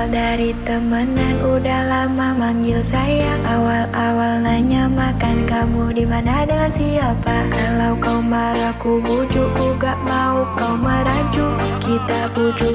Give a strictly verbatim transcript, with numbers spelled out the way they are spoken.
dari temenan, udah lama manggil sayang. Awal-awal nanya makan kamu di mana dengan siapa. Kalau kau marah ku bujuk, ku gak mau kau merajuk. Kita bujuk